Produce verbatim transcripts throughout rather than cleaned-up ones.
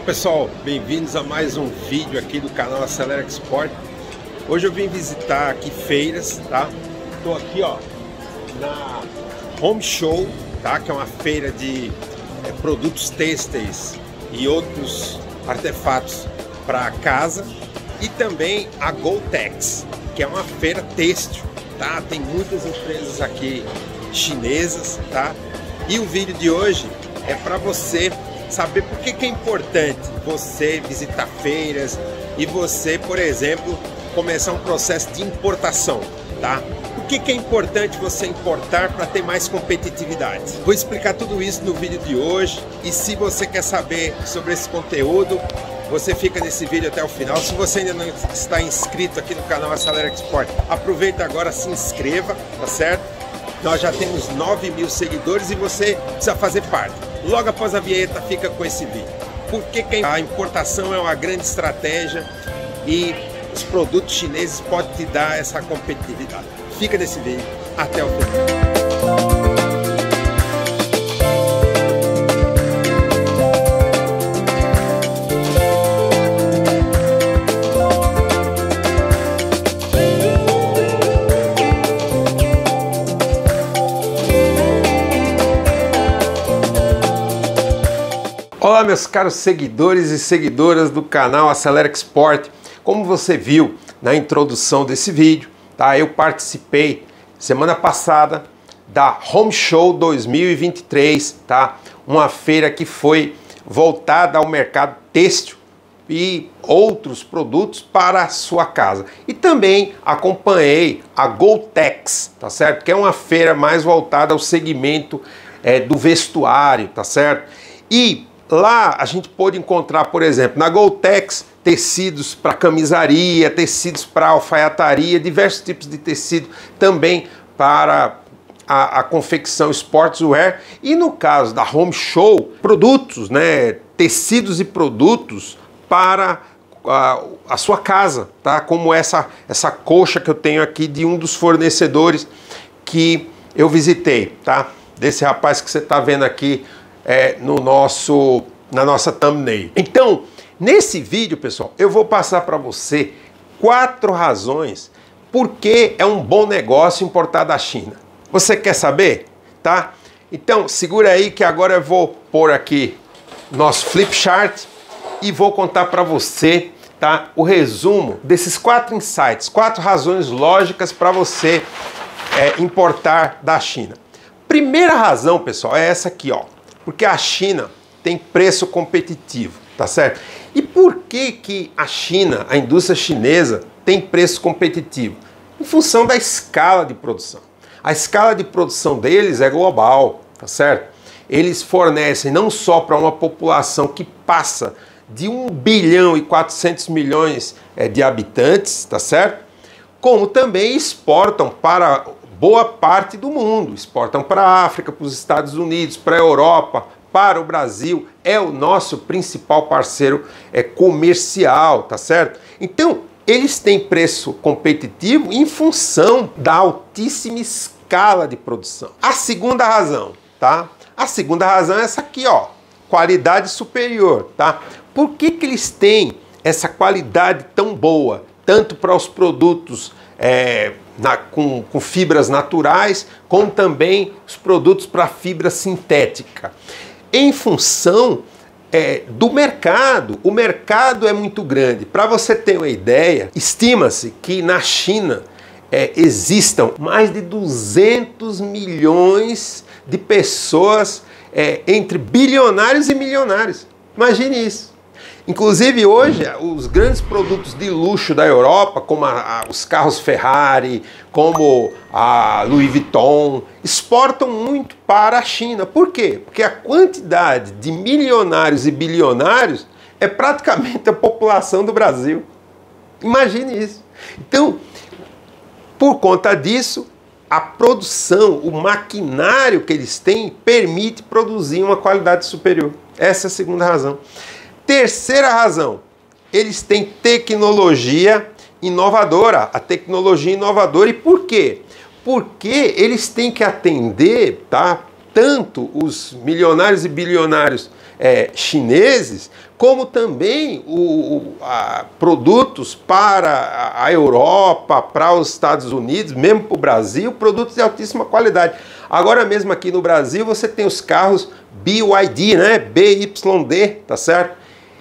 pessoal, bem-vindos a mais um vídeo aqui do canal Acelera Export. Hoje eu vim visitar aqui feiras, tá? Tô aqui, ó, na Home Show, tá? Que é uma feira de é, produtos têxteis e outros artefatos para casa, e também a Gotex, que é uma feira têxtil, tá? Tem muitas empresas aqui chinesas, tá? E o vídeo de hoje é para você saber por que que é importante você visitar feiras e você, por exemplo, começar um processo de importação, tá? Por que que é importante você importar para ter mais competitividade? Vou explicar tudo isso no vídeo de hoje, e se você quer saber sobre esse conteúdo, você fica nesse vídeo até o final. Se você ainda não está inscrito aqui no canal Acelera Export, aproveita agora, se inscreva, tá certo? Nós já temos nove mil seguidores e você precisa fazer parte. Logo após a vinheta fica com esse vídeo. Por que que a importação é uma grande estratégia e os produtos chineses podem te dar essa competitividade? Fica nesse vídeo até o final. Olá, meus caros seguidores e seguidoras do canal Acelera Export. Como você viu na introdução desse vídeo, tá? Eu participei semana passada da Home Show dois mil e vinte e três, tá? Uma feira que foi voltada ao mercado têxtil e outros produtos para a sua casa. E também acompanhei a Gotex, tá certo? Que é uma feira mais voltada ao segmento é, do vestuário, tá certo? E lá a gente pôde encontrar, por exemplo, na Gotex, tecidos para camisaria, tecidos para alfaiataria, diversos tipos de tecido também para a, a confecção sportswear. E no caso da Home Show, produtos, né, tecidos e produtos para a, a sua casa, tá? Como essa, essa coxa que eu tenho aqui de um dos fornecedores que eu visitei, tá? Desse rapaz que você está vendo aqui É, no nosso, na nossa thumbnail. Então, nesse vídeo, pessoal, eu vou passar para você quatro razões por que é um bom negócio importar da China. Você quer saber? Tá? Então, segura aí que agora eu vou pôr aqui nosso flip chart e vou contar para você, tá, o resumo desses quatro insights, quatro razões lógicas para você é, importar da China. Primeira razão, pessoal, é essa aqui, ó. Porque a China tem preço competitivo, tá certo? E por que que a China, a indústria chinesa, tem preço competitivo? Em função da escala de produção. A escala de produção deles é global, tá certo? Eles fornecem não só para uma população que passa de um bilhão e quatrocentos milhões é, de habitantes, tá certo? Como também exportam para boa parte do mundo, exportam para a África, para os Estados Unidos, para a Europa, para o Brasil, é o nosso principal parceiro é, comercial, tá certo? Então, eles têm preço competitivo em função da altíssima escala de produção. A segunda razão, tá? A segunda razão é essa aqui, ó, qualidade superior, tá? Por que que eles têm essa qualidade tão boa, tanto para os produtos é, Na, com, com fibras naturais, como também os produtos para fibra sintética? Em função é, do mercado. O mercado é muito grande. Para você ter uma ideia, estima-se que na China é, existam mais de duzentos milhões de pessoas é, entre bilionários e milionários. Imagine isso. Inclusive hoje, os grandes produtos de luxo da Europa, como a, a, os carros Ferrari, como a Louis Vuitton, exportam muito para a China. Por quê? Porque a quantidade de milionários e bilionários é praticamente a população do Brasil. Imagine isso. Então, por conta disso, a produção, o maquinário que eles têm, permite produzir uma qualidade superior. Essa é a segunda razão. Terceira razão, eles têm tecnologia inovadora, a tecnologia inovadora. E por quê? Porque eles têm que atender, tá, tanto os milionários e bilionários é, chineses, como também o, o, a, produtos para a Europa, para os Estados Unidos, mesmo para o Brasil, produtos de altíssima qualidade. Agora mesmo aqui no Brasil você tem os carros B Y D, né? B Y D, tá certo?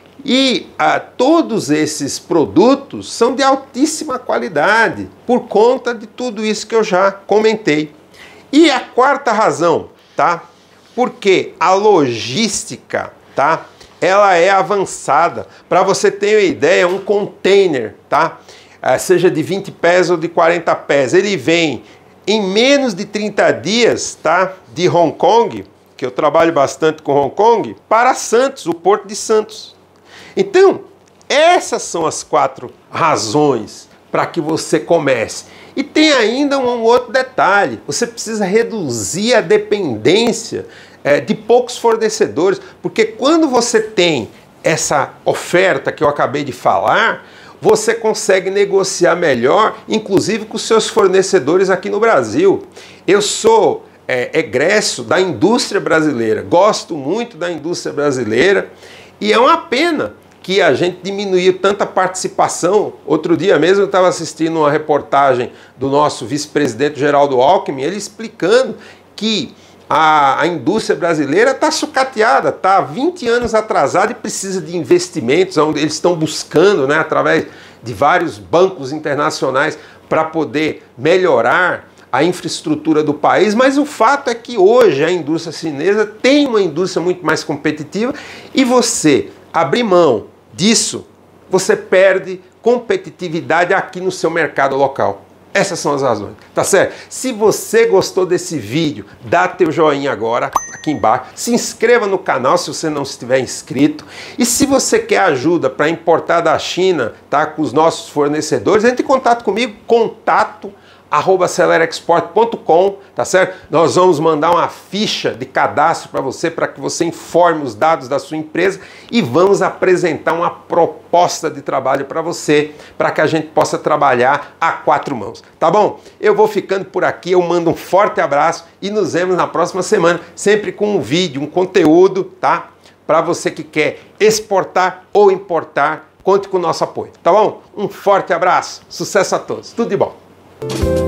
E ah, todos esses produtos são de altíssima qualidade, por conta de tudo isso que eu já comentei. E a quarta razão, tá? Porque a logística, tá? Ela é avançada. Para você ter uma ideia, um container, tá? Ah, seja de vinte pés ou de quarenta pés, ele vem em menos de trinta dias, tá? De Hong Kong, que eu trabalho bastante com Hong Kong, para Santos, o Porto de Santos. Então, essas são as quatro razões para que você comece. E tem ainda um outro detalhe, você precisa reduzir a dependência é, de poucos fornecedores, porque quando você tem essa oferta que eu acabei de falar, você consegue negociar melhor, inclusive com os seus fornecedores aqui no Brasil. Eu sou é, egresso da indústria brasileira, gosto muito da indústria brasileira e é uma pena que a gente diminuiu tanta participação. Outro dia mesmo eu estava assistindo uma reportagem do nosso vice-presidente Geraldo Alckmin, ele explicando que a, a indústria brasileira está sucateada, está há vinte anos atrasada e precisa de investimentos, onde eles estão buscando, né, através de vários bancos internacionais para poder melhorar a infraestrutura do país, mas o fato é que hoje a indústria chinesa tem uma indústria muito mais competitiva e você abrir mão disso, você perde competitividade aqui no seu mercado local. Essas são as razões, tá certo? Se você gostou desse vídeo, dá teu joinha agora, aqui embaixo. Se inscreva no canal se você não estiver inscrito. E se você quer ajuda para importar da China, tá, com os nossos fornecedores, entre em contato comigo, contato arroba celerexport ponto com, tá certo? Nós vamos mandar uma ficha de cadastro para você, para que você informe os dados da sua empresa e vamos apresentar uma proposta de trabalho para você, para que a gente possa trabalhar a quatro mãos, tá bom? Eu vou ficando por aqui, eu mando um forte abraço e nos vemos na próxima semana, sempre com um vídeo, um conteúdo, tá? Para você que quer exportar ou importar, conte com o nosso apoio, tá bom? Um forte abraço, sucesso a todos, tudo de bom!